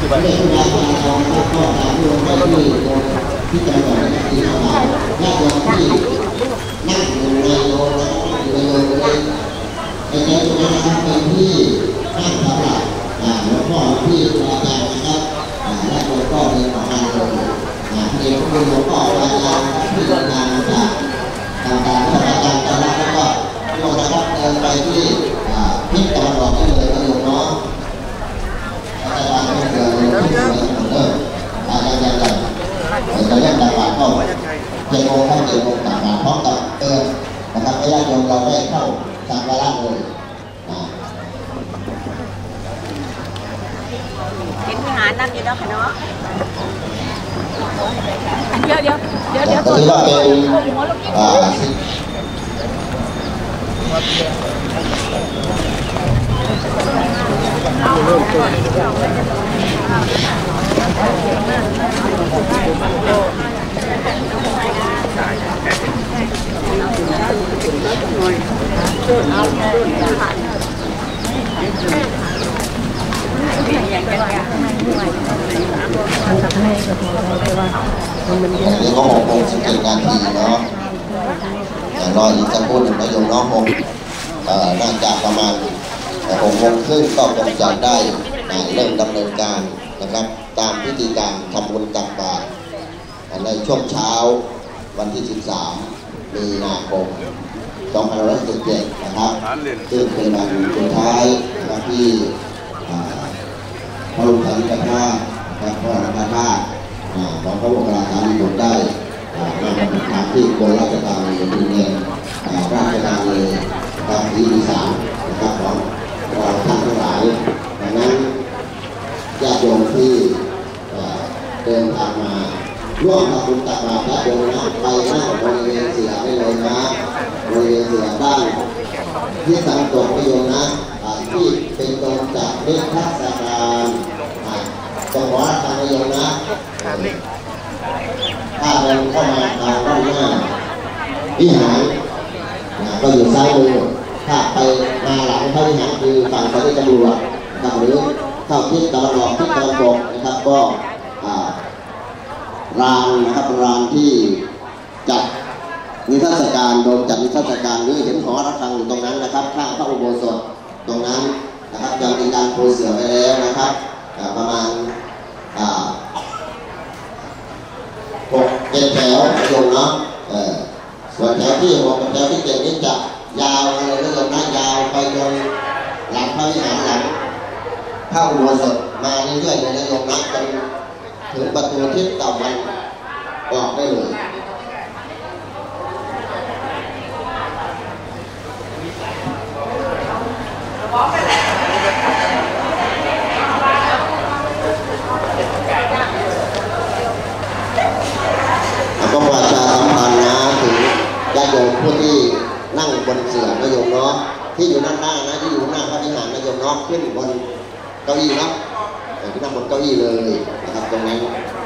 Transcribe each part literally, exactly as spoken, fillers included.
ที่บ้านที่จังหวัดนครศรีธรรมราชญาติโยมที่นั่งอยู่ในโรงอยู่ในโรงเลยในใจตรงนั้นนะครับเป็นที่นั่งสำหรับหลวงพ่อที่อาจารย์นะครับและหลวงพ่อเดินออกมาเลยเด็กคุณหลวงพ่ออาจารย์ที่ทำงานจากต่างๆท่านอาจารย์จะรับแล้วก็โยมนะครับเดินไปที่พิพิธภัณฑ์บอกได้เลยนะโยมเนาะอาจารย์ก็เดินที่สวยเหมือนเดิมอาจารย์ยังยังจะเล่นต่างๆก็เจ็ดโมงเข้าเจ็ดโมงต่างๆพร้อมกับเดินนะครับไม่ได้โยมเราได้เข้าสังฆราชเลยเห็นทหารนั่งอยู่แล้วค่ะเนาะเดี๋ยวเดี๋ยวเดี๋ยวเดี๋ยวถือว่าเป็นอ่ามันเยอะเดี๋ยวก็หกโมงสิบเจ็ดนาทีเนาะรออีกสักครู่หนึ่งนะโยมน้องคงน่าจะประมาณหกโมงครึ่งก็คงจะได้เริ่มดำเนินการนะครับตามพิธีการทำบุญตักบาตรในช่วงเช้าวันที่สิบสามมีนาคมสองพันห้าร้อยสิบเจ็ดนะครับซึ่งเป็นวันสุดท้ายนะครับที่พระบรมสารีริกธาตุนะครับพระราชธาตุของพระบรมราชาธิบดีได้มาประทับที่กรมราชธานีดินแดนราชธานีทางที่อีสานนะครับของเราท่านทั้งหลายดังนั้นญาติโยมที่เดินทางมาร่วมทำบุญตักบาตรญาติโยมนะไปนั่งบริเวณเสือได้เลยนะบริเวณเสือด้านที่สังตกประโยชน์นะที่เป็นตรงจากเรื่องทัศการจังหวัดทางประโยชน์นะถ้าเดินเข้ามาทางด้านหน้าวิหารก็อยู่ซ้ายมือถ้าไปมาหลังพระวิหารคือฝั่งสถานีตำรวจกับหรือเข้าทิศตะวันออกทิศตะวันตกนะครับก็รานนะครับรานที่จัดนิทรรศการโดยจัดนิทรรศการหรือเห็นหอระฆังอยู่ตรงนั้นนะครับข้างพระอุโบสถตรงนั้นนะครับยังมีการปูเสื่อไปแล้วนะครับประมาณหกเจ็ดแถวโยมเนาะส่วนแถวที่หกแถวที่เจ็ดนี้จะยาวเลยนะโยมนะยาวไปจนหลังพระวิหารหลังพระอุโบสถมาเรื่อยๆเลยนะโยมนะจนถึงประตูทิศตะวันออกได้เลยก็ประชาสัมพันธ์นะถึงญาติโยมผู้ที่นั่งบนเสื่อนะโยมเนาะที่อยู่ด้านหน้านะที่อยู่หน้าพระวิหารนะโยมเนาะขึ้นบนเก้าอี้เนาะที่นั่งบนเก้าอี้เลยนะครับตรงนั้น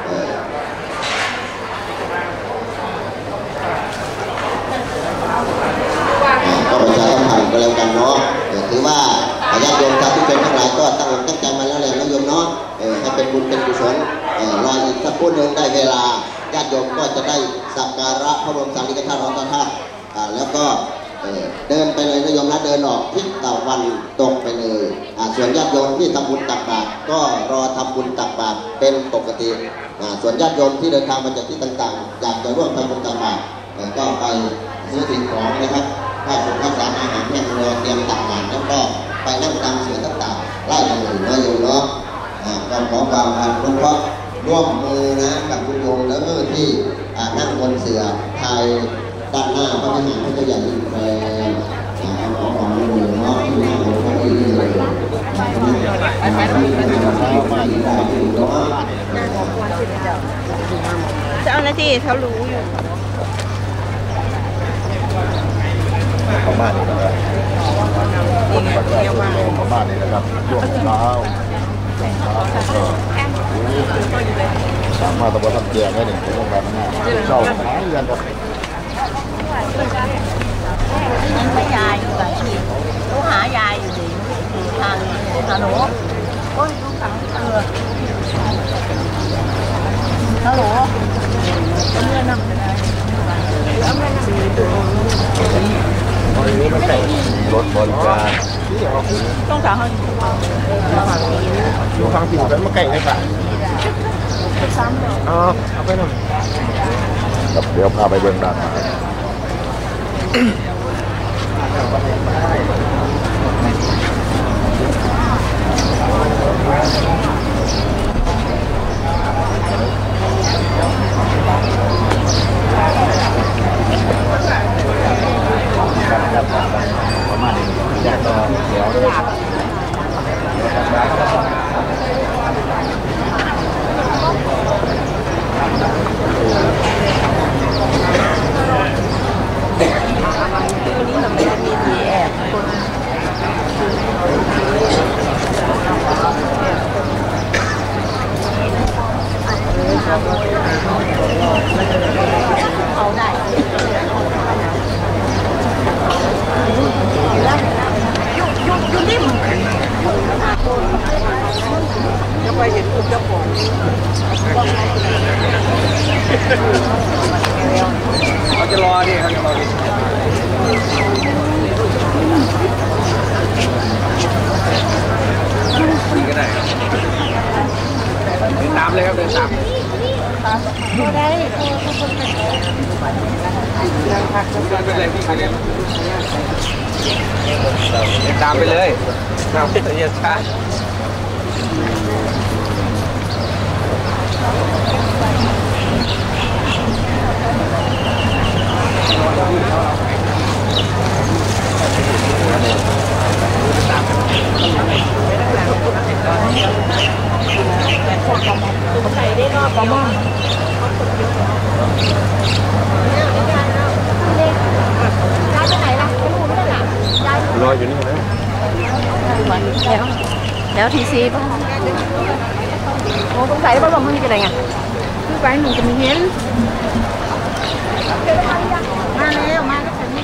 ก็ประชาสัมพันธ์ก็แล้วกันเนาะถือว่าญาติโยมชาวทุกคนทั้งหลายก็ตั้งอกตั้งใจมาแล้วแหละนะโยมเนาะให้เป็นบุญเป็นกุศลรออีกสักครู่หนึ่งได้เวลาญาติโยมก็จะได้สักการะพระบรมสารีริกธาตุรัตนธาตุแล้วก็เดินไปเลยนะโยมนะเดินออกทิศตะวันตกไปเลยส่วนญาติโยมที่ทำบุญตักบาตรก็รอทำบุญตักบาตรเป็นปกติส่วนญาติโยมที่เดินทางมาจากที่ต่างๆอยากจะร่วมทำบุญตักบาตรก็ไปซื้อสิ่งของนะครับถ้าสุขภาพอาหารแห้งรอเตรียมตักบาตรแล้วก็ไปนั่งตามเสือต่างๆไล่กันเลยนะโยมเนาะก็ขอความอนุเคราะห์ร่วมมือนะกับคุณโยมแล้วก็ที่นั่งบนเสือไทยด้านหน้าพระวิหารพระเจ้าใหญ่อินแปลงขอความร่วมมือเนาะที่นั่งบนพระที่นี่เลยเจ้าหน้าที่เขารู้อยู่ประมาณนี้นะครับคนปัจจุบันประมาณนี้นะครับช่วงเช้าสามารถตะวันทับแจงได้หนึ่งชั่วโมงแบบนี้เช้าหาเงินครับไม่ยายอยู่กับที่ลูกหายายอยู่สิทางฮัลโหลโอ้ยลูกขังเออมีรถบริการต้องถามเขาอยู่ทางผิวกันมาไก่เลยป่ะอ๋อเอาไปหน่อยครับเดี๋ยวพาไปเบื้องด้านประมาณนี้อยากต่อเดี๋ยววันนี้เราไม่ได้มีที่แอบคนเอาได้ยุยุยุนิ่มจะไปเห็นคุณเจ้าของเขาจะรอดิเขาจะรอดินี่ก็ได้เดินตามเลยครับเดินตามได้เดินไปเลยพี่เดินตามไปเลยตามไปเลยอย่าช้าใส่ได้รอบประมาณย้ายไปไหนล่ะไปนู่นไม่ได้ล่ะย้ายรออยู่นี่นะแล้วแล้วทีซีป่ะโอ้สงสัยว่าลมมันจะอะไรไงคือไปหนูจะมีเห็นมาแล้วมาแล้วถึง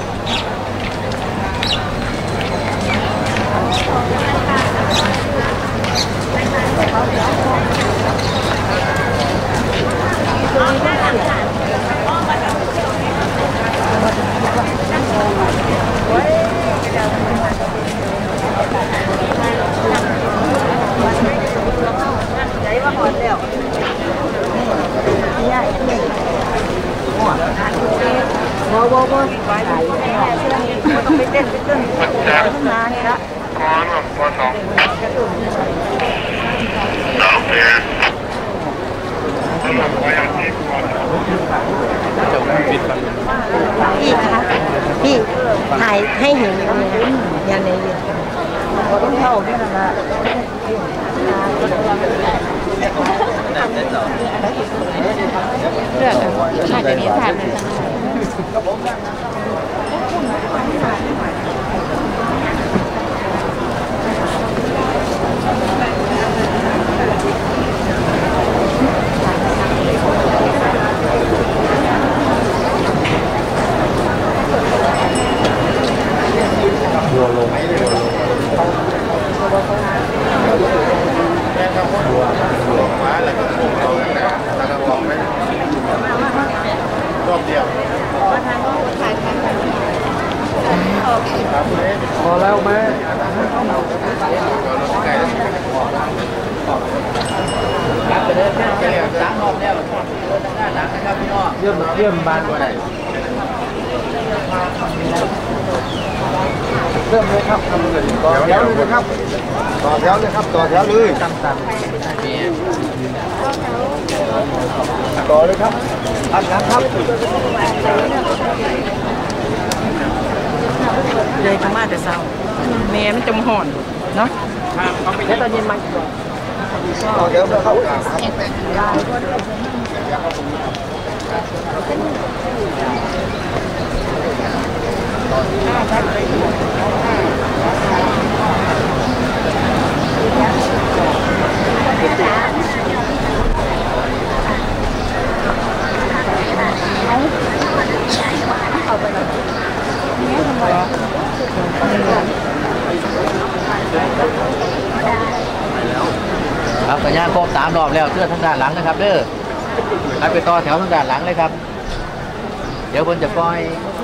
ใจว่าหอนแล้วเนี่ยโว้โว้โว้ไปต้องไปเต้นไปเต้นขึ้นมาเนี่ยละพี่คะพี่ถ่ายให้เห็นอย่างในเราต้องเข้าแค่นั้นละเลือกอาจจะนี้ถ่ายเลยบัวลงบัวลงแม่ทำบัวบัวฟ้าแล้วก็พุ่งเราแล้วแล้วก็ลองไหมรอบเดียวพอแล้วไหมเยี่ยมเยี่ยมบ้านว่าไหนเริ่มเลยครับทำเลยต่อแถวเลยครับต่อแถวเลยครับต่อแถวเลยตั้งตันต่อเลยครับอันนั้นครับเลยขมาแต่เช้าแม่มันจมห่อนเนาะแล้วตอนเย็นมาต่อแถวเลยครับครับสัญญาณครบสามรอบแล้วเสื้อทางด้านหลังนะครับเด้อไปต่อแถวทางด้านหลังเลยครับเดี๋ยวคนจะปล่อย